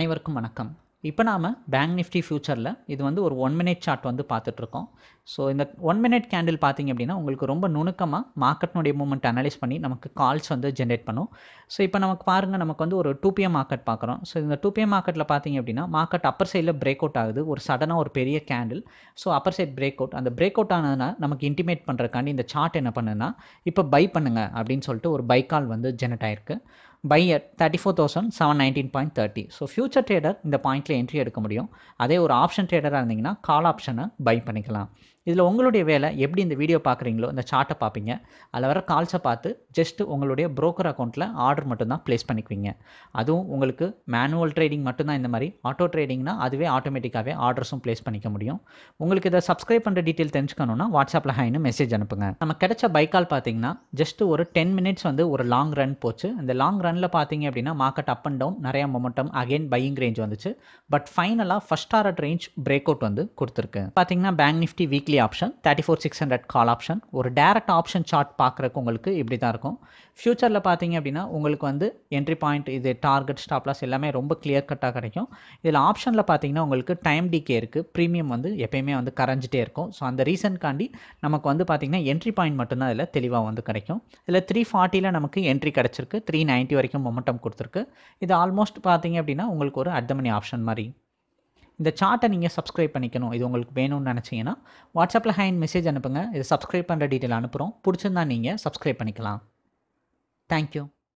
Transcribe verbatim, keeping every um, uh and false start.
அனைவருக்கும் வணக்கம். இப்போ நாம பேங்க் நிஃப்டி ஃபியூச்சரில் இது வந்து ஒரு ஒன் மினிட் சார்ட் வந்து பார்த்துட்ருக்கோம். ஸோ இந்த ஒன் மினிட் கேண்டில் பார்த்தீங்க அப்படின்னா உங்களுக்கு ரொம்ப நுணுக்கமாக மார்க்கெட்னுடைய மூவ்மெண்ட் அனலைஸ் பண்ணி நமக்கு கால்ஸ் வந்து ஜென்ரேட் பண்ணும். ஸோ இப்போ நமக்கு பாருங்கள், நமக்கு வந்து ஒரு டூ பிஎம் மார்க்கெட் பார்க்குறோம். ஸோ இந்த டூ பிஎம் மார்க்கெட்டில் பார்த்தீங்க அப்படின்னா மார்க்கெட் அப்பர் சைடில் பிரேக் அவுட் ஆகுது. ஒரு சடனாக ஒரு பெரிய candle. So upper side break out, அந்த பிரேக் அவுட் ஆனதுனா நமக்கு இன்டிமேட் பண்ணுறக்காண்டி இந்த சார்ட் என்ன பண்ணுன்னா, இப்போ பை பண்ணுங்க அப்படின்னு சொல்லிட்டு ஒரு பை கால் வந்து ஜெனரேட் ஆயிருக்கு. Buy at thirty four thousand seven nineteen point thirty. So future trader இந்த பாயிண்ட்டில் என்ட்ரி எடுக்க முடியும். அதே ஒரு ஆப்ஷன் ட்ரேடராக இருந்தீங்கன்னா கால் ஆப்ஷனை பை பண்ணிக்கலாம். இதில் உங்களுடைய வேலை எப்படி இந்த வீடியோ பார்க்குறீங்களோ இந்த சார்ட்டை பார்ப்பீங்க. அதில் வர கால்ஸை பார்த்து ஜஸ்ட்டு உங்களுடைய ப்ரோக்கர் அக்கௌண்ட்டில் ஆர்டர் மட்டும்தான் ப்ளேஸ் பண்ணிக்குவீங்க. அதுவும் உங்களுக்கு மேனுவல் ட்ரேடிங் மட்டும்தான் இந்த மாதிரி. ஆட்டோ ட்ரேடிங்னா அதுவே ஆட்டோமேட்டிக்காகவே ஆர்டர்ஸும் ப்ளேஸ் பண்ணிக்க முடியும். உங்களுக்கு இதை சப்ஸ்கிரைப் பண்ணுற டீட்டெயில் தெரிஞ்சுக்கணுன்னா வாட்ஸ்அப்பில் ஹைன்னு மெசேஜ் அனுப்புங்க. நம்ம கிடைச்ச பை கால் பார்த்தீங்கன்னா ஜஸ்ட்டு ஒரு டென் மினிட்ஸ் வந்து ஒரு லாங் ரன் போச்சு. இந்த லாங் ரனில் பார்த்தீங்க அப்படின்னா மார்க்கெட் அப் அண்ட் டவுன் நிறைய மொமெண்டம், அகைன் பையிங் ரேஞ்ச் வந்துச்சு. பட் ஃபைனலாக first target range break out வந்து கொடுத்துருக்கு. பார்த்தீங்கன்னா bank Nifty weekly option thirty four six hundred call option. ஒரு டேரக்ட் ஆப்ஷன் சார்ட் பார்க்குறக்கு உங்களுக்கு இப்படி தான் இருக்கும். ஃபியூச்சரில் பார்த்தீங்க அப்படின்னா உங்களுக்கு வந்து என்ட்ரி பாயிண்ட், இது டார்கெட், ஸ்டாப் லாஸ் எல்லாமே ரொம்ப கிளியர் கட்டாக கிடைக்கும். இதில் ஆப்ஷனில் பார்த்தீங்கன்னா உங்களுக்கு டைம் டிகே இருக்குது. ப்ரீமியம் வந்து எப்பயுமே வந்து கரைஞ்சிட்டே இருக்கும். ஸோ அந்த ரீசன்காண்டி நமக்கு வந்து பார்த்தீங்கன்னா என்ட்ரி பாயிண்ட் மட்டும்தான் இதில் தெளிவாக வந்து கிடைக்கும். இதில் த்ரீ ஃபார்ட்டியில் நமக்கு என்ட்ரி கிடச்சிருக்கு. த்ரீ நைன்ட்டி வரைக்கும் மொமெண்டம் கொடுத்துருக்கு. இது ஆல்மோஸ்ட் பார்த்தீங்க அப்படின்னா உங்களுக்கு ஒரு அட் த மணி ஆப்ஷன் மாதிரி. இந்த சார்ட்டை நீங்கள் சப்ஸ்கிரைப் பண்ணிக்கணும், இது உங்களுக்கு வேணும்னு நினச்சிங்கன்னா வாட்ஸ்அப்பில் ஹைன் மெசேஜ் அனுப்புங்க. இது சப்ஸ்கிரைப் பண்ணுற டீட்டெயில் அனுப்புகிறோம். பிடிச்சிருந்தா நீங்கள் சப்ஸ்கிரைப் பண்ணிக்கலாம். தேங்க்யூ.